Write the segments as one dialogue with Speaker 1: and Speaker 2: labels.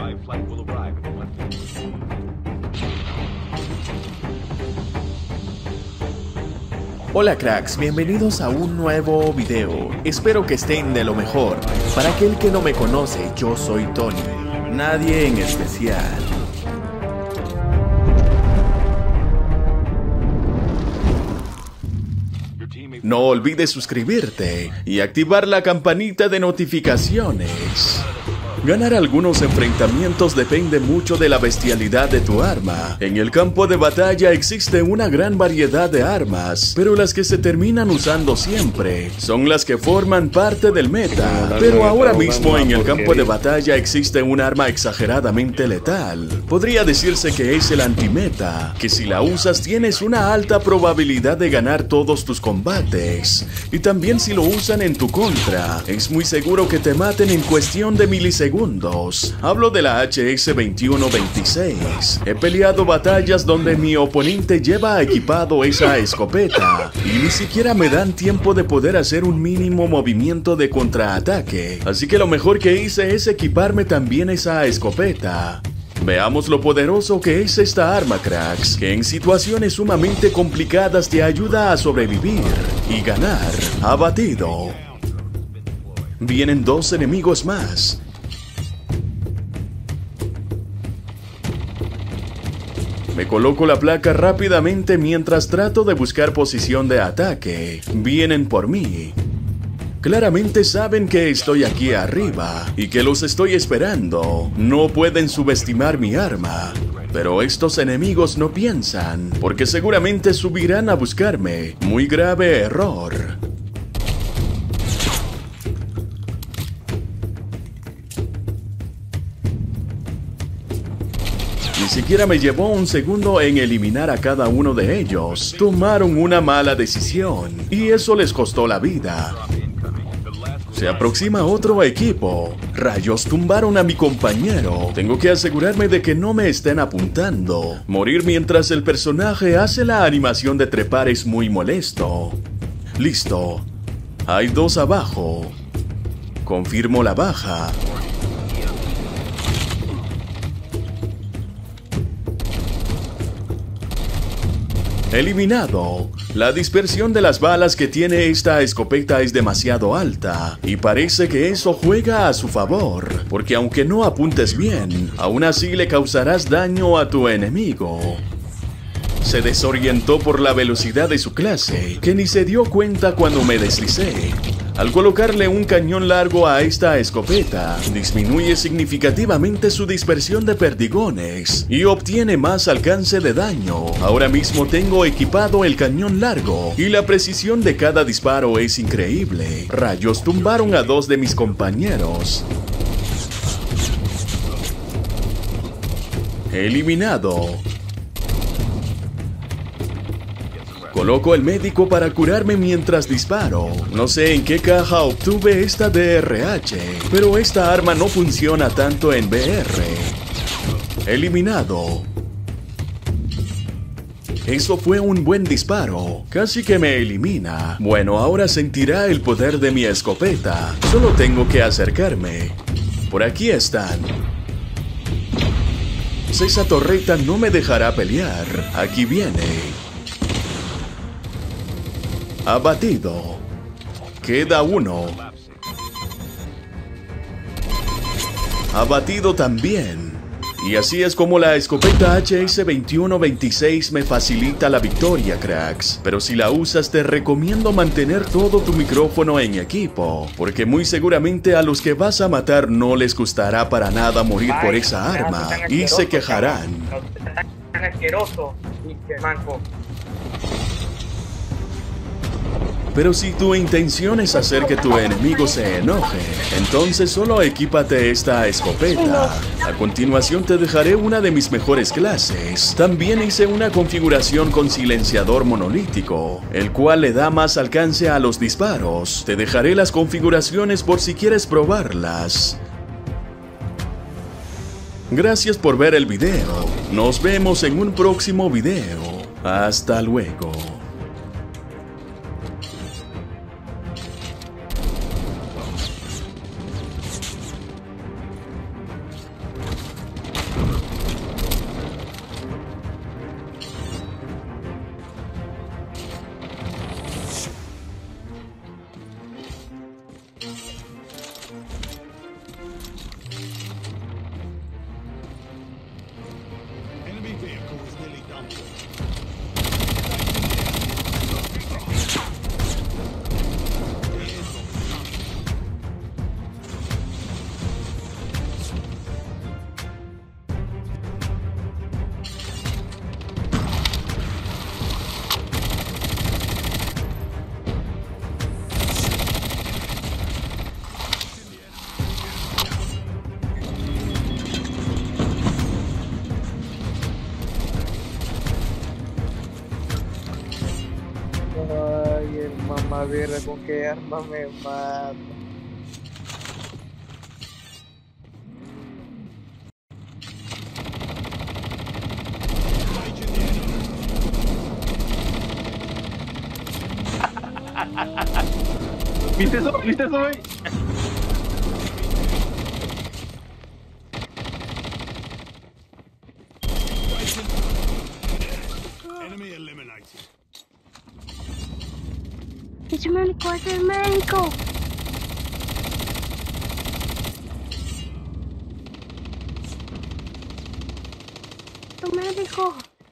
Speaker 1: Hola cracks, bienvenidos a un nuevo video. Espero que estén de lo mejor. Para aquel que no me conoce, yo soy Tony. Nadie en especial. No olvides suscribirte y activar la campanita de notificaciones. Ganar algunos enfrentamientos depende mucho de la bestialidad de tu arma. En el campo de batalla existe una gran variedad de armas, pero las que se terminan usando siempre son las que forman parte del meta. Pero ahora mismo en el campo de batalla existe un arma exageradamente letal. Podría decirse que es el antimeta, que si la usas tienes una alta probabilidad de ganar todos tus combates. Y también si lo usan en tu contra, es muy seguro que te maten en cuestión de milisegundos. Hablo de la HS-2126. He peleado batallas donde mi oponente lleva equipado esa escopeta y ni siquiera me dan tiempo de poder hacer un mínimo movimiento de contraataque. Así que lo mejor que hice es equiparme también esa escopeta. Veamos lo poderoso que es esta arma, cracks, que en situaciones sumamente complicadas te ayuda a sobrevivir y ganar. Abatido. Vienen dos enemigos más. Me coloco la placa rápidamente mientras trato de buscar posición de ataque. Vienen por mí. Claramente saben que estoy aquí arriba y que los estoy esperando. No pueden subestimar mi arma. Pero estos enemigos no piensan, porque seguramente subirán a buscarme. Muy grave error. Ni siquiera me llevó un segundo en eliminar a cada uno de ellos. Tomaron una mala decisión y eso les costó la vida. Se aproxima otro equipo. Rayos, tumbaron a mi compañero. Tengo que asegurarme de que no me estén apuntando. Morir mientras el personaje hace la animación de trepar es muy molesto. Listo. Hay dos abajo. Confirmo la baja. Eliminado. La dispersión de las balas que tiene esta escopeta es demasiado alta y parece que eso juega a su favor, porque aunque no apuntes bien, aún así le causarás daño a tu enemigo. Se desorientó por la velocidad de su clase, que ni se dio cuenta cuando me deslicé. Al colocarle un cañón largo a esta escopeta, disminuye significativamente su dispersión de perdigones y obtiene más alcance de daño. Ahora mismo tengo equipado el cañón largo y la precisión de cada disparo es increíble. Rayos, tumbaron a dos de mis compañeros. Eliminado. Coloco el médico para curarme mientras disparo. No sé en qué caja obtuve esta DRH, pero esta arma no funciona tanto en VR. Eliminado. Eso fue un buen disparo. Casi que me elimina. Bueno, ahora sentirá el poder de mi escopeta. Solo tengo que acercarme. Por aquí están. Esa torreta no me dejará pelear. Aquí viene. Abatido. Queda uno. Abatido también. Y así es como la escopeta HS-2126 me facilita la victoria, cracks. Pero si la usas te recomiendo mantener todo tu micrófono en equipo, porque muy seguramente a los que vas a matar no les gustará para nada morir por esa arma y se quejarán.
Speaker 2: Tan asqueroso y que manco.
Speaker 1: Pero si tu intención es hacer que tu enemigo se enoje, entonces solo equípate esta escopeta. A continuación te dejaré una de mis mejores clases. También hice una configuración con silenciador monolítico, el cual le da más alcance a los disparos. Te dejaré las configuraciones por si quieres probarlas. Gracias por ver el video. Nos vemos en un próximo video. Hasta luego.
Speaker 3: A ver, ¿con qué arma me mata?
Speaker 4: ¿Viste eso? ¿Viste eso, güey?
Speaker 5: Enemy eliminated.
Speaker 6: ¡Es médico! ¡Es el médico! ¡Tu médico!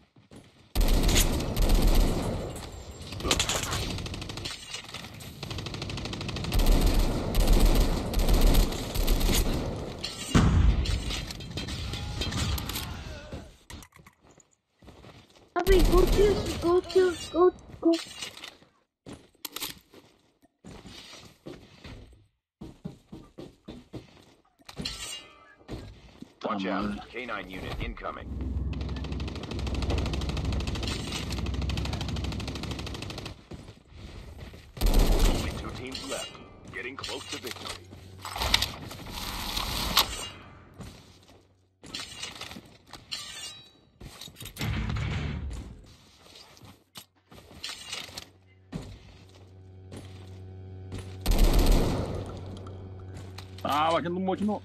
Speaker 6: Papi, go.
Speaker 7: Watch out. K9 unit incoming. Only 2 teams left. Getting close to victory.
Speaker 4: Ah, bajando un mocho, no.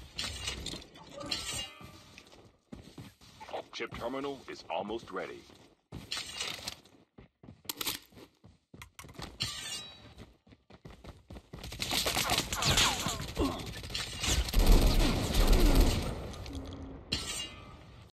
Speaker 7: Chip terminal is almost ready.